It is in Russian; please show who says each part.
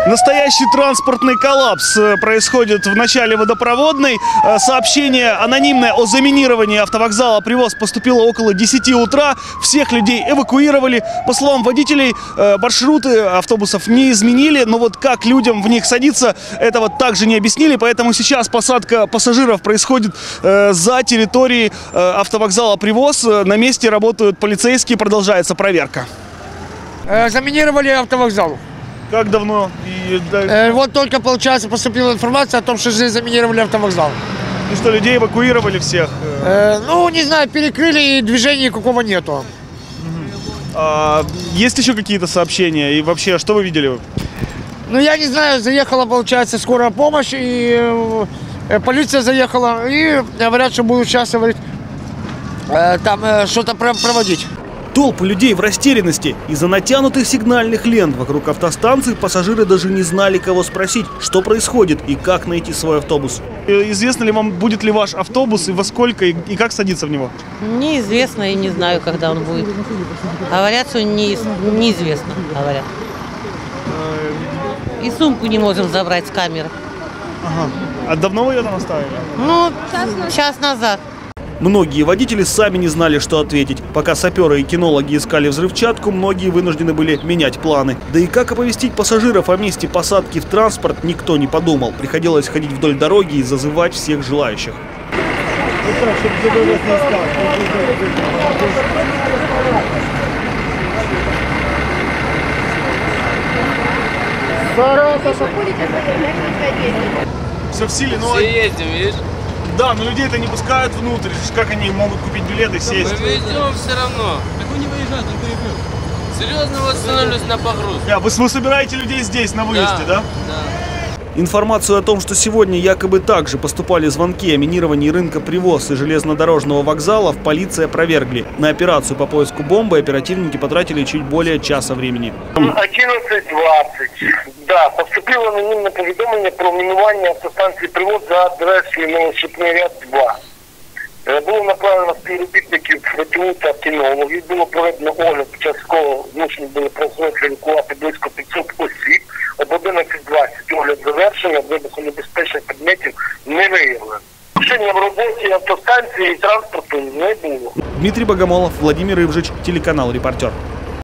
Speaker 1: Настоящий транспортный коллапс происходит в начале водопроводной. Сообщение анонимное о заминировании автовокзала «Привоз» поступило около 10 утра. Всех людей эвакуировали. По словам водителей, маршруты автобусов не изменили. Но вот как людям в них садиться, этого также не объяснили. Поэтому сейчас посадка пассажиров происходит за территорией автовокзала «Привоз». На месте работают полицейские, продолжается проверка.
Speaker 2: Заминировали автовокзал.
Speaker 1: Как давно?
Speaker 2: Вот только, получается, поступила информация о том, что здесь заминировали автовокзал.
Speaker 1: И что, людей эвакуировали всех?
Speaker 2: Ну, не знаю, перекрыли, и движения никакого нету.
Speaker 1: Есть еще какие-то сообщения? И вообще, что вы видели?
Speaker 2: Ну, я не знаю, заехала, получается, скорая помощь, и полиция заехала, и говорят, что будут сейчас, говорит, там что-то проводить.
Speaker 1: Толпы людей в растерянности. Из-за натянутых сигнальных лент вокруг автостанции пассажиры даже не знали, кого спросить, что происходит и как найти свой автобус. Известно ли вам, будет ли ваш автобус и во сколько, и как садиться в него?
Speaker 3: Неизвестно и не знаю, когда он будет. Говорят, что неизвестно, говорят. И сумку не можем забрать с камеры.
Speaker 1: Ага. А давно вы ее там оставили?
Speaker 3: Ну, час назад.
Speaker 1: Многие водители сами не знали, что ответить. Пока саперы и кинологи искали взрывчатку, многие вынуждены были менять планы. Да и как оповестить пассажиров о месте посадки в транспорт, никто не подумал. Приходилось ходить вдоль дороги и зазывать всех желающих. Все в силе, но...
Speaker 4: Все ездим, видишь?
Speaker 1: Да, но людей-то не пускают внутрь. Как они могут купить билеты и сесть?
Speaker 4: Мы везем все равно.
Speaker 5: Так он не выезжает, он перекрыл.
Speaker 4: Серьезно восстановлюсь на погруз.
Speaker 1: Вы собираете людей здесь, на выезде, да?
Speaker 4: Да.
Speaker 1: Информацию о том, что сегодня якобы также поступали звонки о минировании рынка «Привоз» и железнодорожного вокзала, полиция опровергли. На операцию по поиску бомбы оперативники потратили чуть более часа времени.
Speaker 6: 11:20. Да, поступило анонімне повідомлення про мінування автостанції «Привоз» за адресою Новошипний ряд 2. Було направлено співробітників ВТУ та кінологів. Було проведено огляд, під час якого змушені були працювати евакуати близько 500 осіб. Об 11:20 огляд завершено, вибухонебезпечних предметів не виявлено. Порушення в роботі автостанції і транспорту не було.
Speaker 1: Дмитрий Богомолов, Владимир Ивжич, телеканал «Репортер».